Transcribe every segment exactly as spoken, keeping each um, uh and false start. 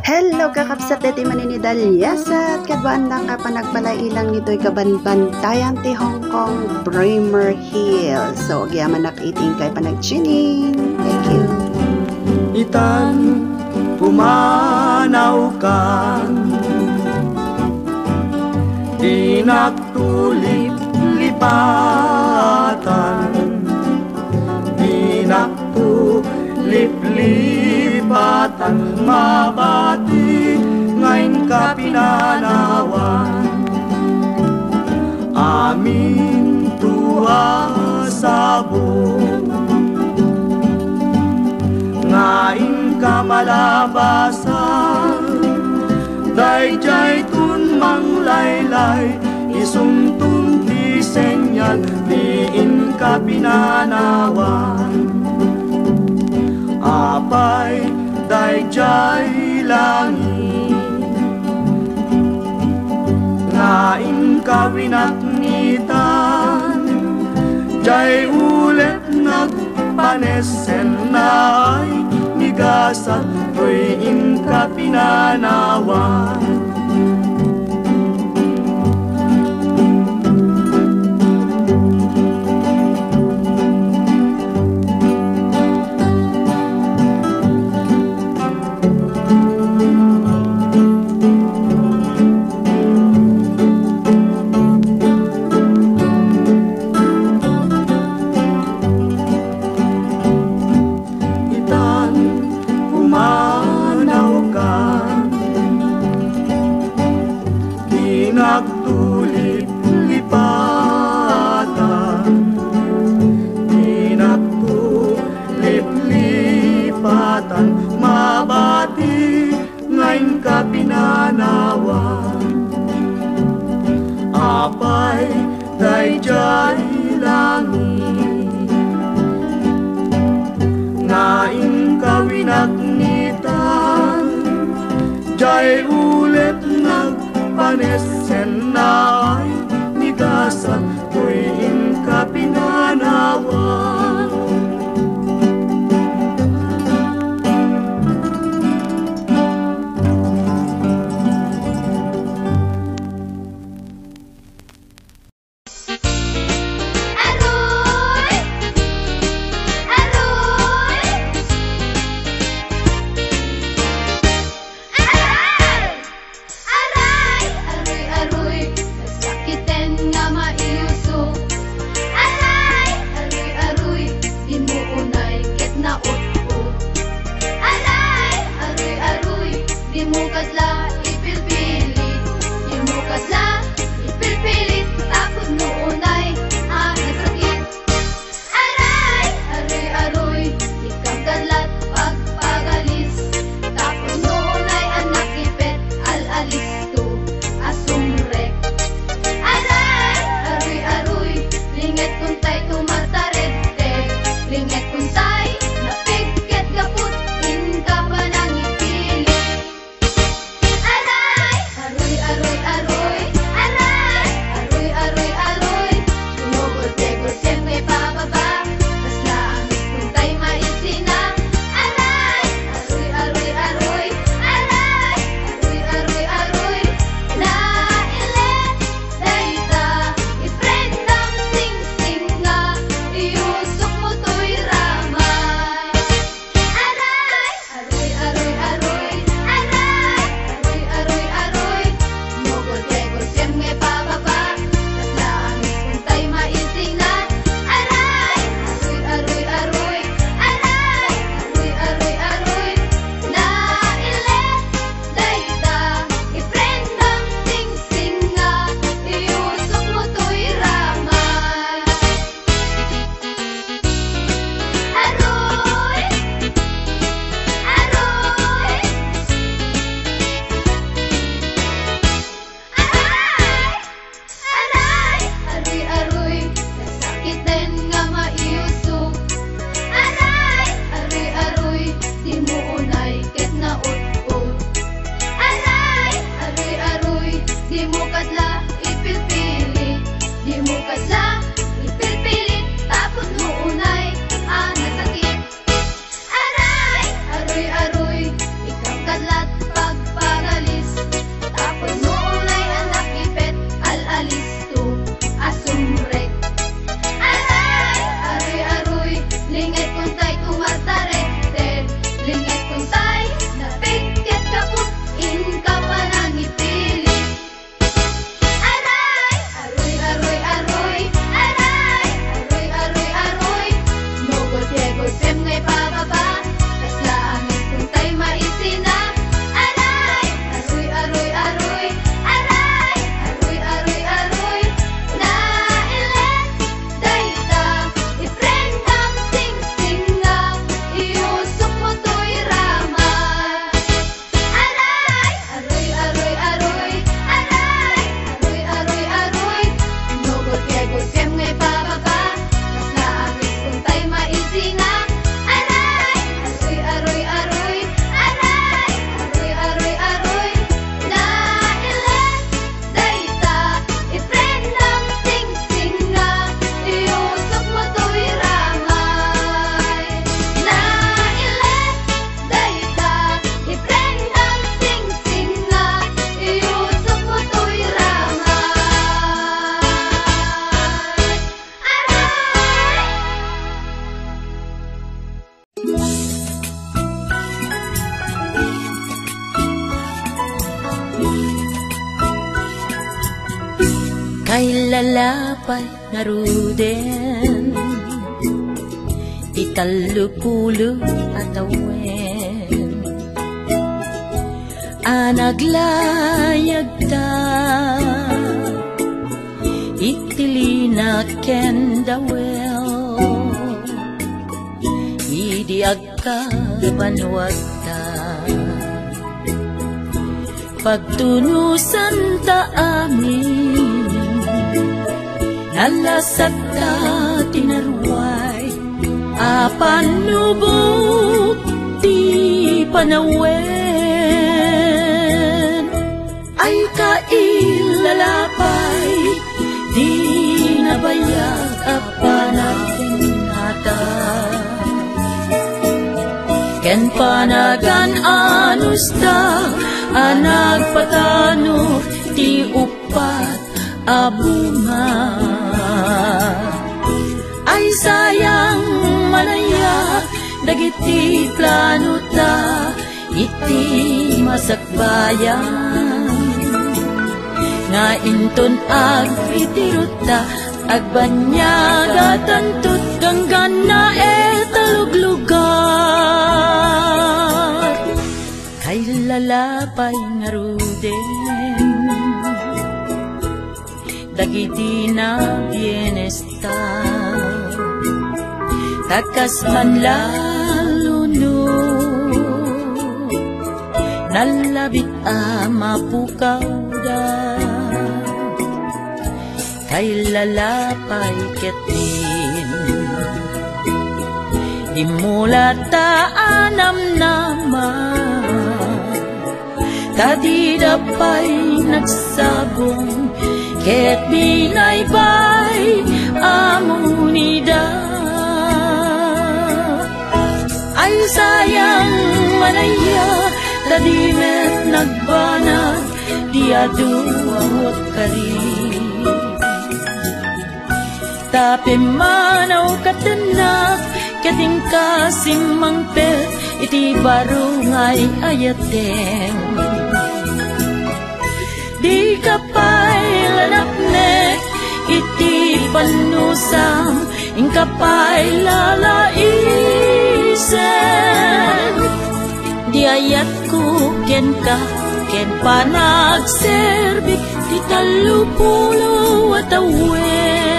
Hello kakapsat iti maninidalyasat kadwanda ka panagbalailang ito'y kabanbantayan ti Hong Kong Bremer Hill. So agyaman nakiting kay panagchining. Thank you. Itan pumanaw kan di nagtulip lipatan di nagtulip lipatan mabati ngayon ka pinanawan amin tuwa sabong ngayon ka malabasan dayjay tun manglaylay isungtong di senyal diin ka pinanawan apay dayjay langit ngayon ka winaknitan jay ulit nagpanesen na ay nigasat tuwing ka pinanawan nagtulip lipatan di nagtulip lipatan mabati ngayon ka pinanawan apay dayjay langit ngayon ka winaknitan jay ulit nag panesen na ay nigasat tuwing ka pinanawan Aray, aroy, aroy, ikang kadlat pag Kay lalapay nga ruden italupulo at awen anaglayag ta itilina kendawel idi agkabanwag ta pagtunusan ta amin nalasat ta tinarway apan nubok ti panawen ay kailalapay di nabayag apanatin hata ken panagan anusta anag patano ti upat abunga ay sayang manaya dagiti plano ta iti masakbayan nga inton ag itiruta agbanyaga tantut ganggan na etaluglugar kay lalapay nga ruden dagiti na bienestar takas man laluno nalabit a mapukaw da kay lalapay ketin di mula ta anam naman tadi dapay nagsabong ket binaybay amunida ay sayang manaya tadi met nagbanag di aduwag kari tapi manaw katanak kating kasimang pet iti barungay ayateng di kapay lanapnek iti panusam ing kapay lalaisen di ayat ko ken ka ken panagserbik di talupulo at awen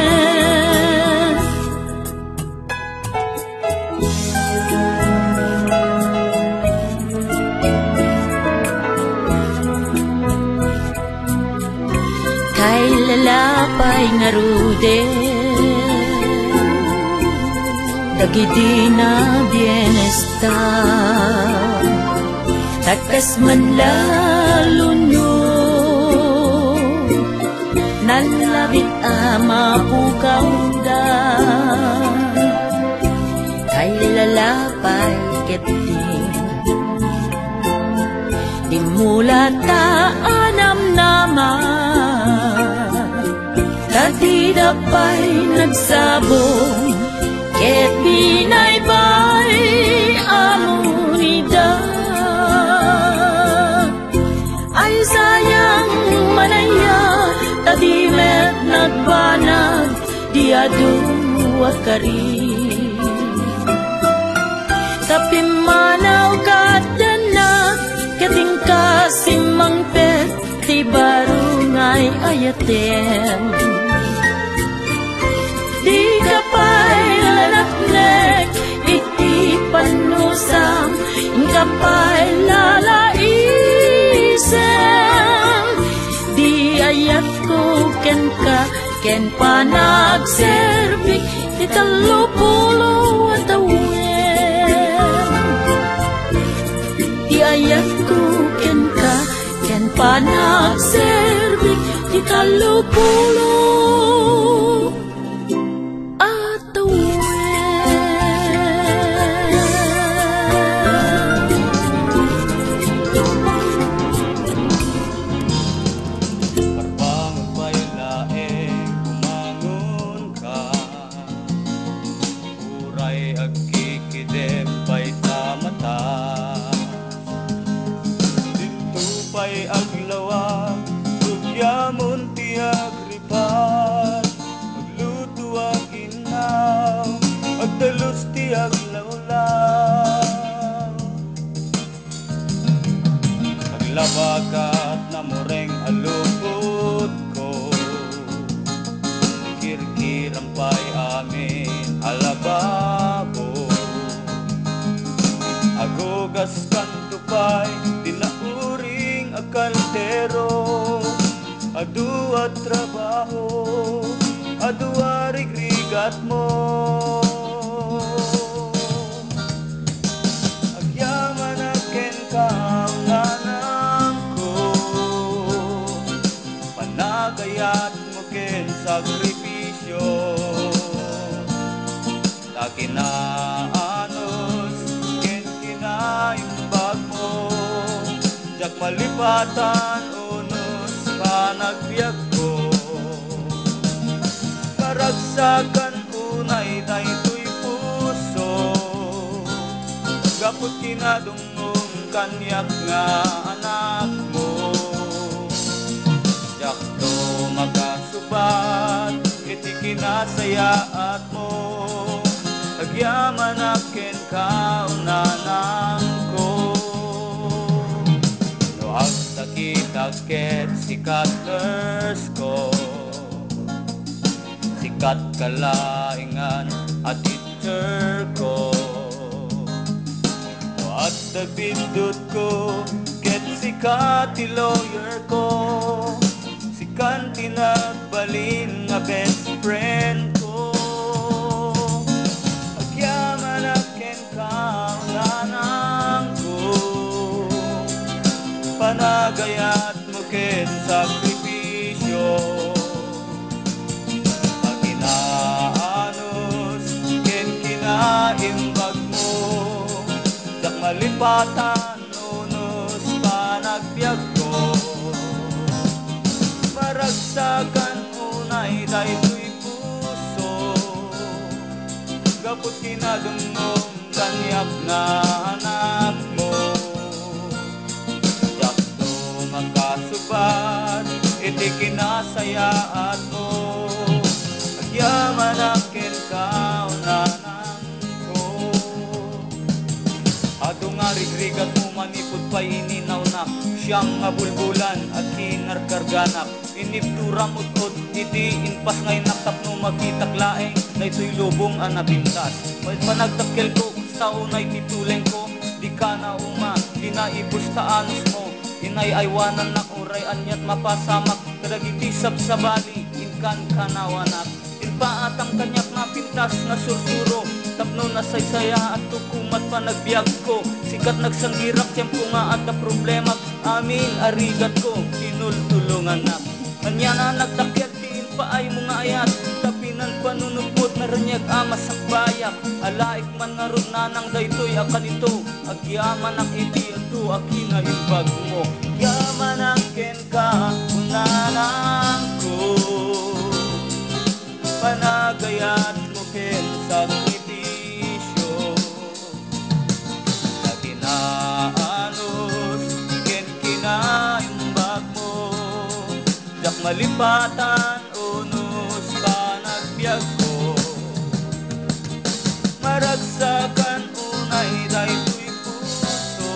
kay lalapay nga ruden dagiti na bienestar takas man laluno nalabit a mapukaw da kay lalapay ketin di mula ta anam naman tadi dapay nagsabong ket binaybay amunida ay sayang manaya tadi met nagbanag di aduwag kari tapi manaw kadanak keting kasimang pet ti barungay ayatem di kapay lanaknek iti panusam ing kapay lalaisen di ayat ko ken ka ken panagserbik di talupulo at awen di ayat ko ken ka ken panagserbik di talupulo Pay aglawa, tugyamon ti agripa labagat na mureng alupot ko, kirkirang pa'y amin alababo, agugas kanto pa'y tinauring akaldero, adua trabaho, adua rigrigat mo. Agyaman akin kaunanan ko, panagayat mo ken sakripisyo, takinaanos ken kinaimbag mo, jak malipatan unos panagbiag ko, karagsakan unay daytoy puso, gapot kinadungong kanyak nga anak mo, jak to makasubat iti kinasayaat mo, agyaman akin kaunanan ko. No agsakit agket sikat nurse ko, sikat kalaingan at teacher ko, no at nabindot ko ket sikat ti lawyer ko, sikat tinagbalin nga best friend ko, agyaman akin kaunanan ko, panagayat mo ken sakripisyo, paginaanos ken kinaimbag mo, dak malipatan unos panagbiag ko, maragsakan unay daytoy puso, gapot kinadungong kanyak nga anak mo, jak to makasubat iti kinasayaat mo, agyaman akin kaunanan ko. Ado nga rigrigat mo manipod pa ininawnak, siyang nga bulbulan at kinarkarganak, iniptura mo't iti inpas ngay naktapno magitak laeng, daytoy lubong ang nabintas, may panagtakkel ko sa unay tituleng ko, di ka na uma, di na ibustaanos mo, inay aywanan nak uray anyat mapasamak, kadagiti sabsabali, inkan kanawanak, inpaatang kanyak na pintas na sursuro, tapno na saysaya at tukumat panagbiag ko, sikat nagsanggirak tiyempo nga at na problema, amin arigat ko, kinultulungan na, kanya na nagtakyat tiin pa ay mga ayat, tapinan panunupot na ranyag amas sakbayak, alaik man nga ron nanang daytoy akanito, agyaman ang iti ato akina imbag mo, agyaman ang ken ka unanang ko, panagayat mo ken sakripisyo, taginaanos ken kinaimbag mo, jak malipatan unos panagbiag ko, maragsakan unay daytoy puso,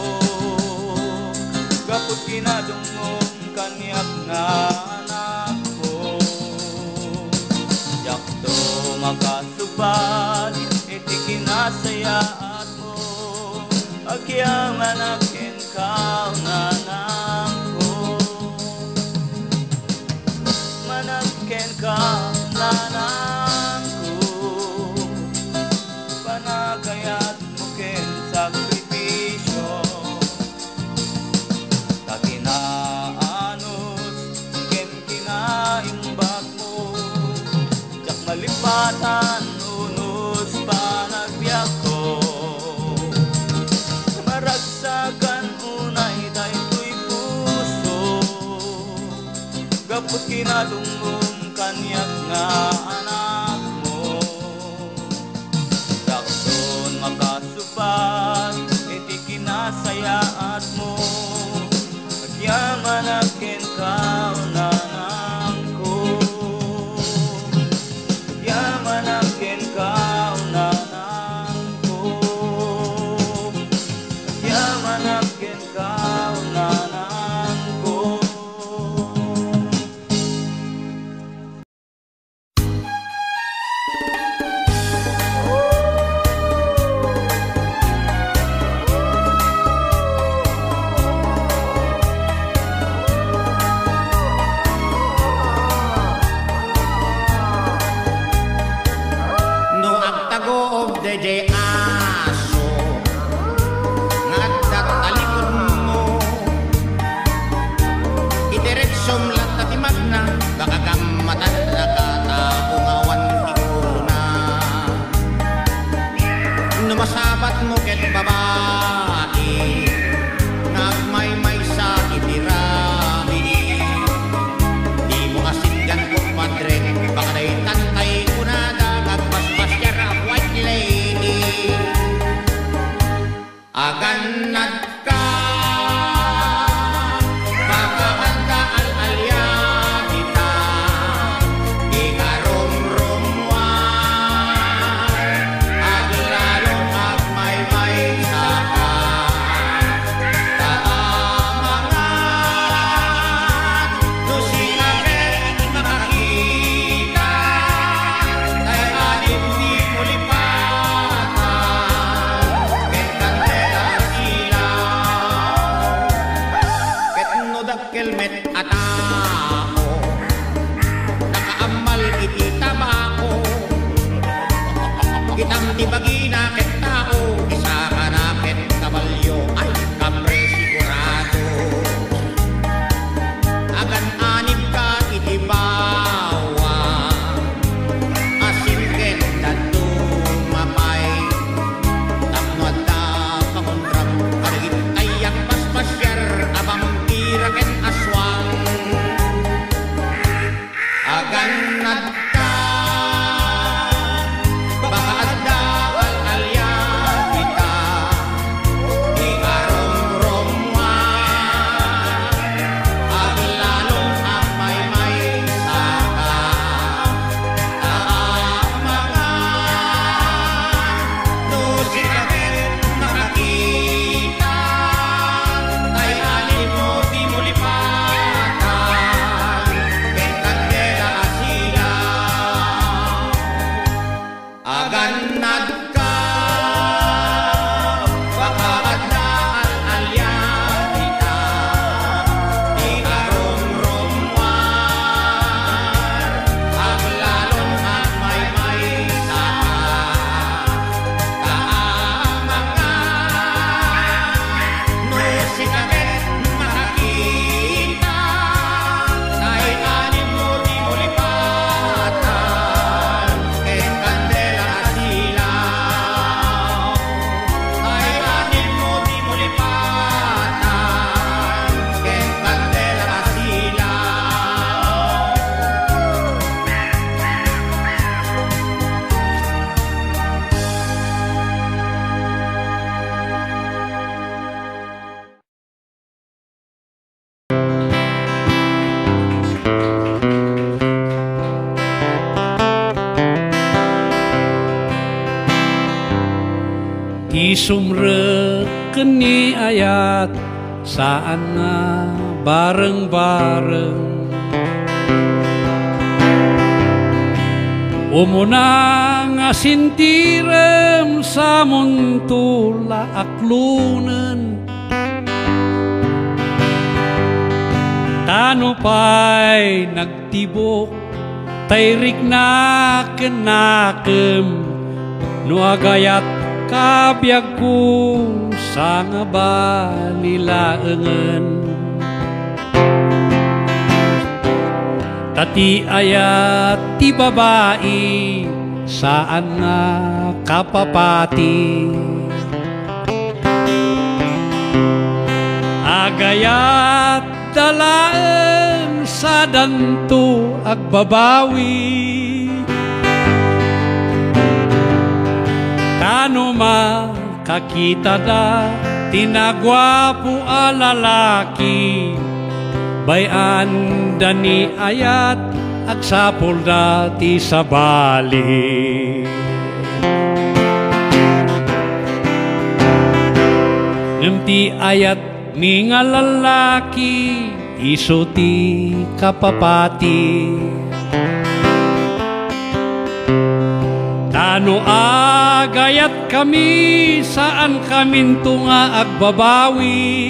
gapot kinadungong kanyak nga anak mo, jak to makasubat iti kinasayaat mo, agyaman akin kaunanan ko, managken kaunanan ko, panagayat mo ken sakripisyo, taginaanos ken kinaimbag mo, jak malipatan unos panagbiag ko, maragsakan unay daytoy puso, gapot kinadungong kanyak nga anak mo, dakton makasubat iti kinasayaat mo, agyaman akin kaunanan ko, agyaman akin kaunanan ko, agyaman akin kaunanan met at tao, nakaamal iti tabako, kitang tibagina ket tao, isa ka na ket kabalyo, ay kamre sigurado. Agan anib ka iti bawa, asin ket dadto mapay, tapnoad da pangonram, karigit ayak paspasyar, abang tira ket aswang. Agan nadka, baka adda al-alya kita, di arong-romwan, aglalong amay-may saka, taamangan, no sikapit makakita, tay alin mo di mo lipatan, ken kandela asilaw. Agan nadka, baka adda al-alya kita, di arong-romwan, aglalong amay-may saka, taamangan, no sikapit makakita, tay alin mo di mo lipatan, ken kandela asilaw. Tay alin mo di mo lipatan, ken kandela asilaw. Isumreken ni ayat saan nga bareng-bareng, umuna nga sintirem sa muntula aklunen, tano pa'y nagtibok tayrik na kenakem, no agayat kabyag ko sa nga balilaengen. Tati ayat ti babae saan nga kapapati, agayat dalaeng sa danto agbabawi, tano makakita da tinagwapo a lalaki, bayan dani ayat agsapol da ti sabali. Ngem ti ayat mi nga lalaki, isu ti kapapati, tano agayat kami saan kamin tunga agbabawi,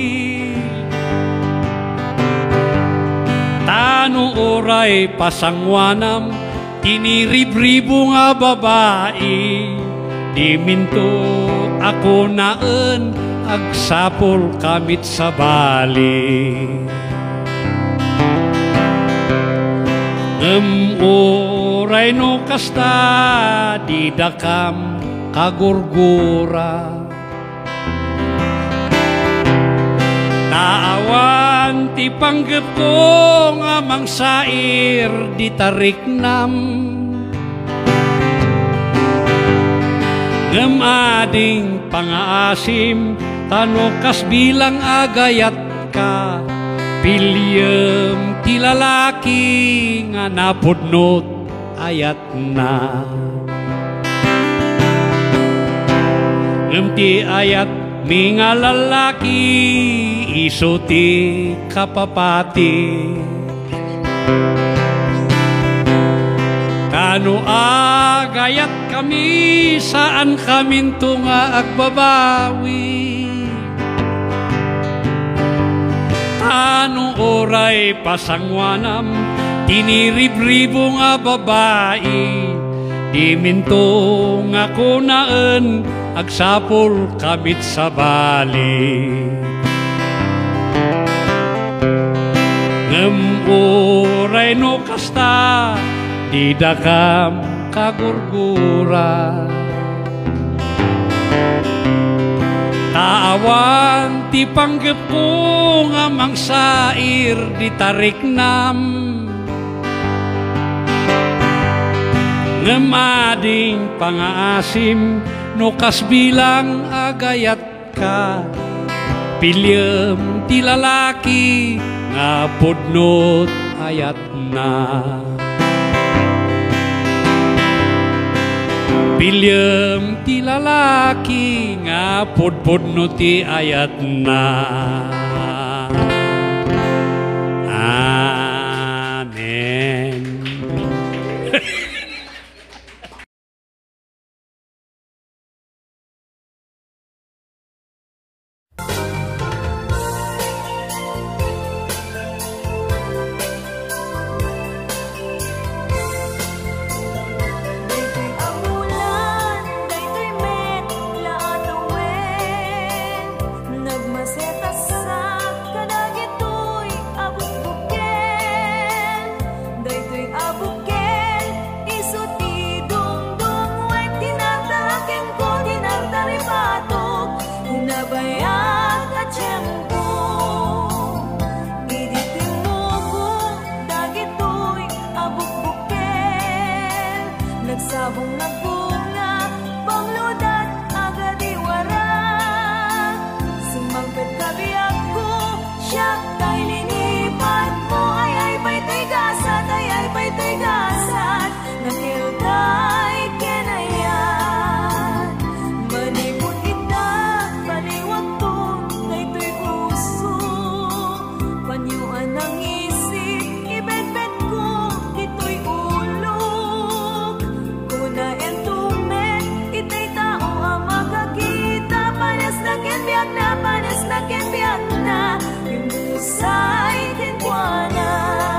tano oray pasangwanam tiniribribo nga babae, di minto ako naan agsapol kamit sa bali. Ngem oray no kasta di dakam kagurgura, naawan ti panggep ko nga mangsair di tariknam, ngem ading pangaasim tano kas bilang agayat ka, pilyem ti lalaki nga napudnot ayat na. Ngem ti ayat mi nga lalaki, isu ti kapapati, kano agayat kami saan kamin tunga agbabawi, no oray pasangwanam, tiniribribo nga babae, di minto nga kunaan, agsapol kamit sa bali. Ngem oray no kasta, di dakam kagurgura. Taawan ti panggep ko nga mangsair di tarik nam, ngemading pangaasim no kas bilang agayat ka, pilyem ti lalaki nga pudnot ayat na. Pilyem ti lalaki nga pudpudno ti ayat na. Amen. Nagsabong nagbunga, pangludat agad iwara. Sumangpet kabiyak ko, siyak tay linipan mo. Ay ay pa'y tigasat, ay ay pa'y tigasat. Nakiltay kenayan. Manipon kita, paniwag to, daytoy puso. Panyuan ang isip, ibet-bet ko, ito'y ulo. Na entumen, itay tao ang makakita. Panas na kenbiyak na, panas na kenbiyak na, yung musay kenkwana.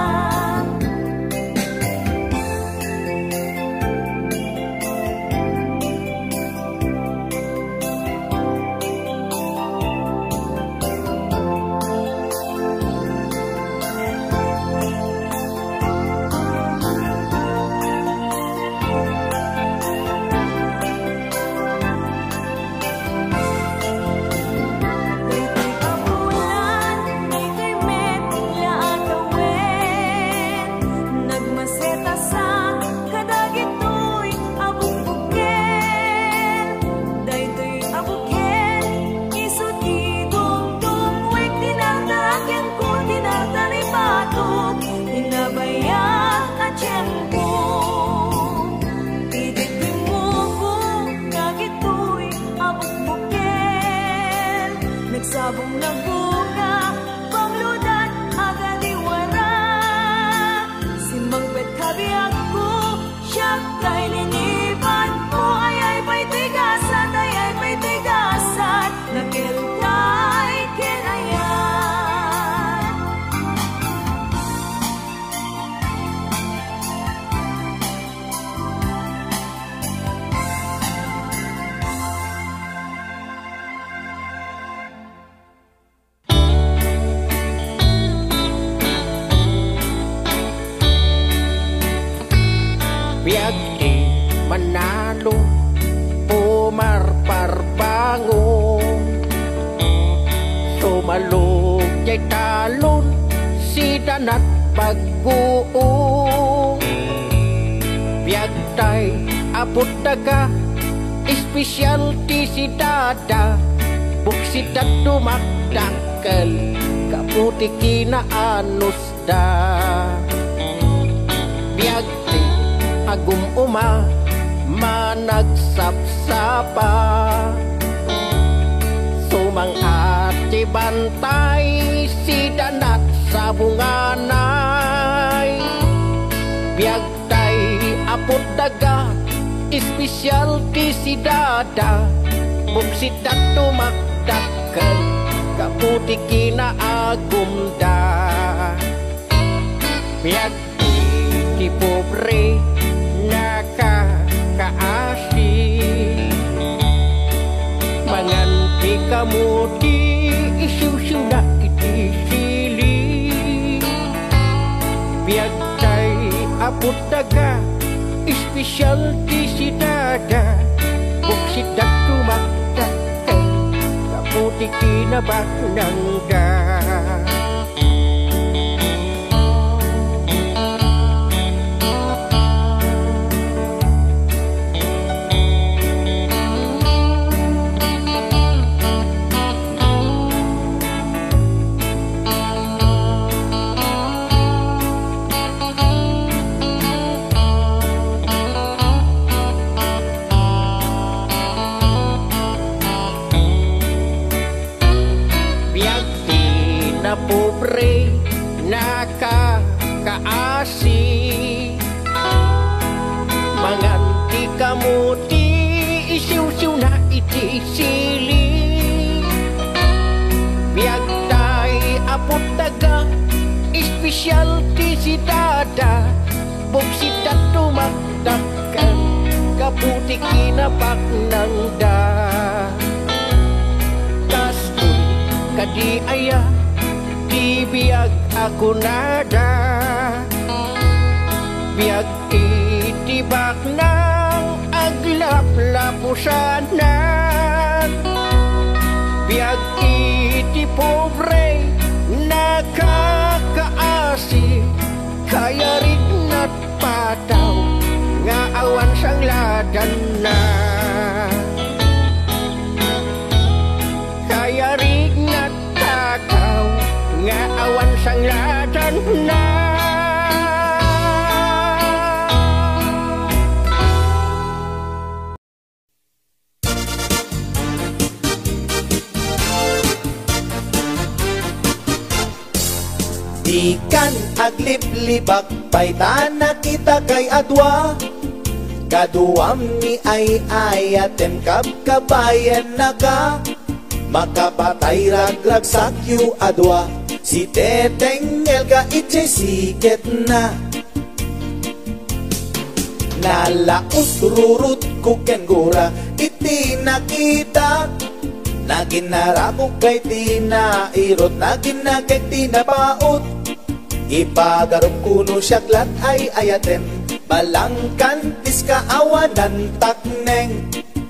Nagsabong nagbunga, pangludat agad iwara. Simangpet kabiyak ko, siyak tay linipan mo. Ay ay pa'y tigasat, ay ay pa'y tigasat. Nakiltay kenayan. Biag di manalo, pumarparbangon. Sumalog jay talon, si danat pagbuong. Biag tay apot daga, espesyal ti si dada. Buksidat dumakdakkel, kaputi kinaanos da. Biag ti agum uma managsapsapa, sumangati bantay si danat sa bunganay. Biagtay apot daga, espesyal ti si dada. Buksit at tumakdakan, kaputi kinaagum da. Biag iti pobre nakakaasi, manganti kamuti isusu na iti sili. Biag tay apot daga espesyal ti si dada, buksit dak tumaktakay kaputi kinabak nangga. Na pobre nakakaasi, manganti kamuti isiw-siw na iti sili. Biag tay apot daga espesyal ti si dada, buksit at tumaktakan kaputi kinapak nangda. Kastoy kadi aya biag ako nada, biag itibak ng aglap-lapusanan, biag iti pobre nakakaasi, kaya rin na't pataw nga awan sang ladan na. Kaya rin na't takaw nga awan sang ladan na. Ikan aglip-libak paitan na kita kay adwa, kaduam ni ay ayatem kabkabayan na ka, makapatay ragrag sakyu adwa, si teteng elga itse siket na. Nalaos rurut kuken gura iti nakita, naginarako kay tinairot, naginagay tinapaot, ipagarup kuno syaklat ay ayatem, balangkantis kaawanan takneng.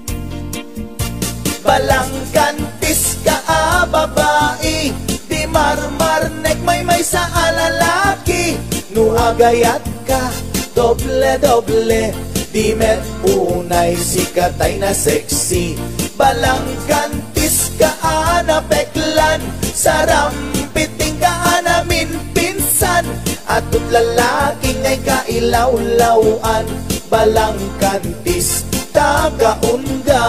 Balangkantis ka a babae, di marmarnek may may sa alalaki, nuagayat ka doble-doble, di met unay sikatay na sexy. Balangkantis ka a napeklan, sarampiting ka a namin pinsan, atut lalaki ngay kailaw-lawan, balangkantis tagaunga.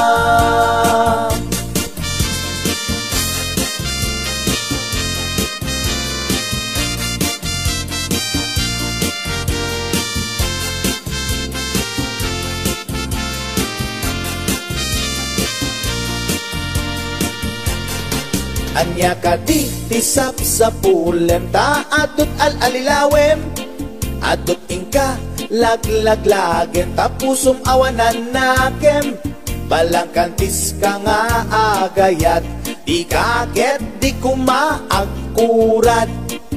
Anya ka di tisap sa pulem, ta adut al-alilawem, adut ingka laglaglagem, tapusum awanan nakem. Balangkantis ka nga agayat, di kaket di kumaagkurat.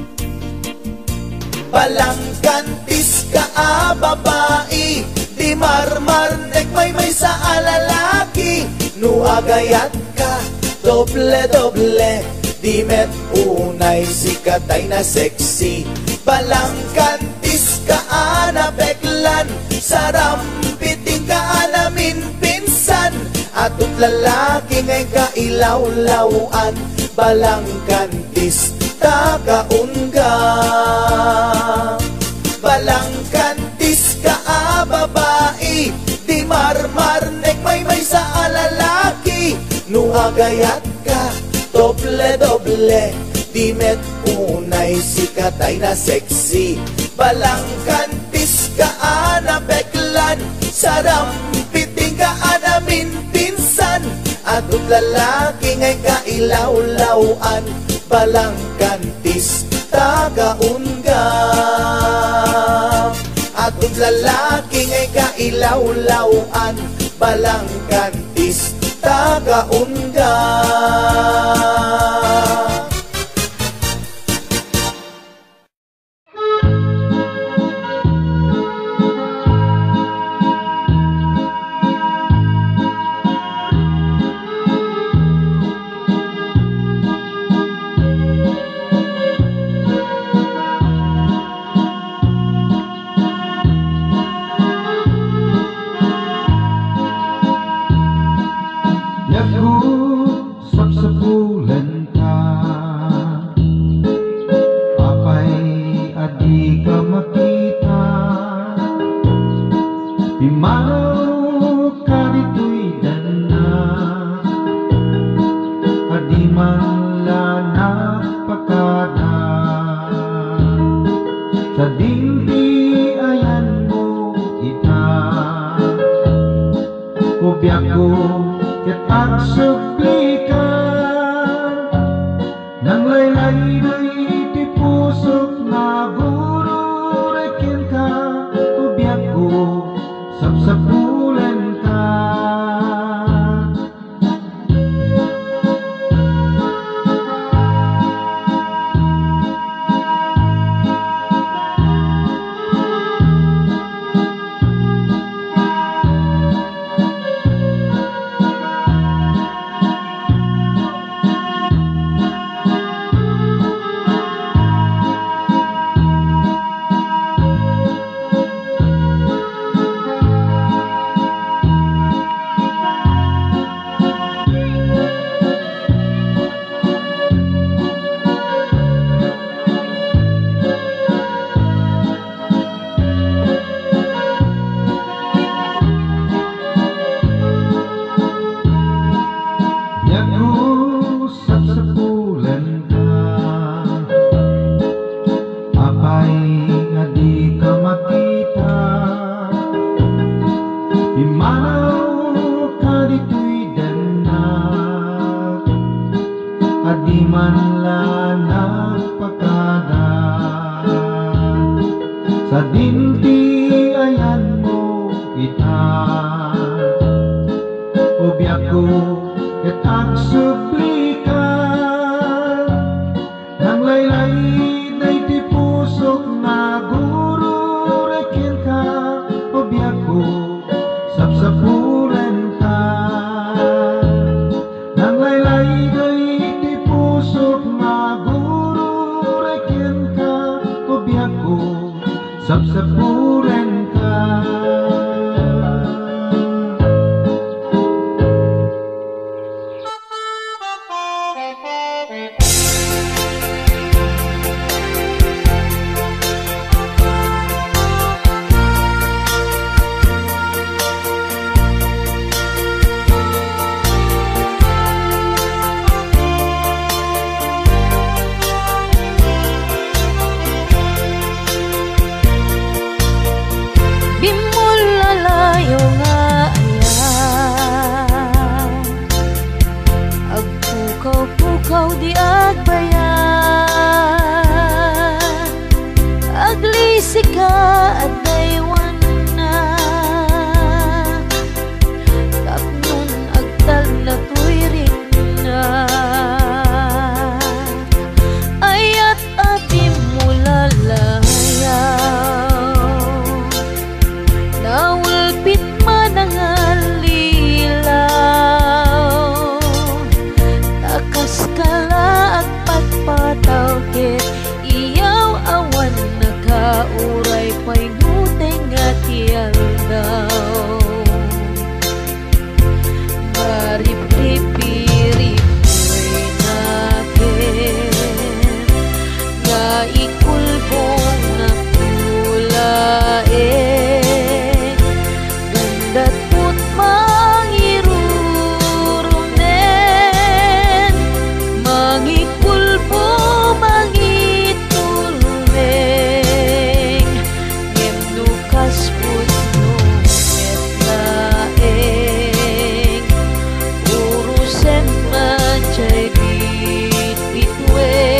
Balangkantis ka a babae, di marmarnek may may sa alalaki, nuagayat ka doble-doble, di met unay sikatay na sexy. Balangkantis ka a napeklan, sarampiting ka a namin pinsan, atut lalaki ngay kailaw-lawan, balangkantis tagaunga. Balangkantis ka a babae, di marmarnek may may sa alalaki, nuagayat ka doble-doble, di met unay sikatay na sexy. Balangkantis ka a napeklan, sarampiting ka a namin pinsan, atut lalaki ngay kailaw-lawan, balangkantis tagaunga. lalaki ngay kailawlawan, balang kantis tagaunga.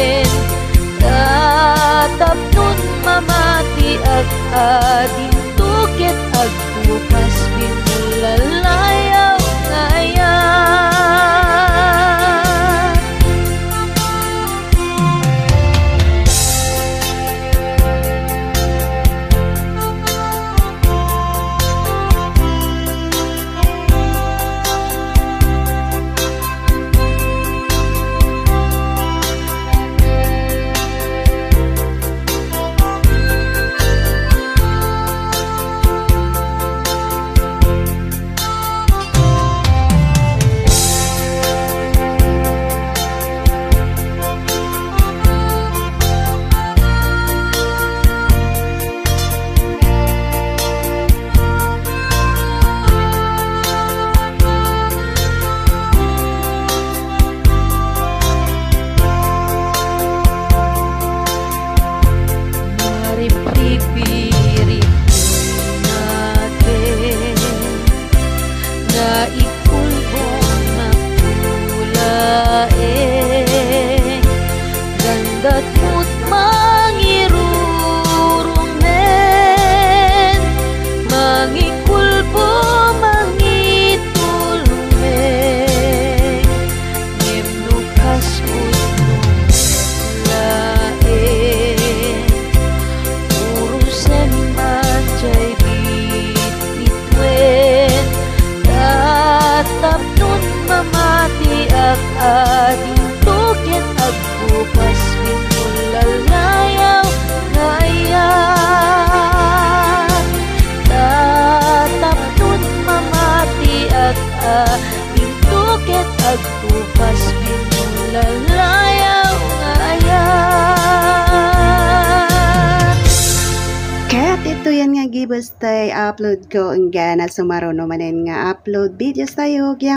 ading Mut mangirurumen, mangikulpo, mangitulmen, ngem lukas utnong laen, urusen manjay bitbitwen, tatap nun mamati ak ading tuken agbukas binulalayaw ngayan, tatap nun mamati ak ading tuken agbukas binulalayaw ngayan. Kat ito yan nga gibos tay upload ko ang gana sumaro no manen nga upload videos tayo.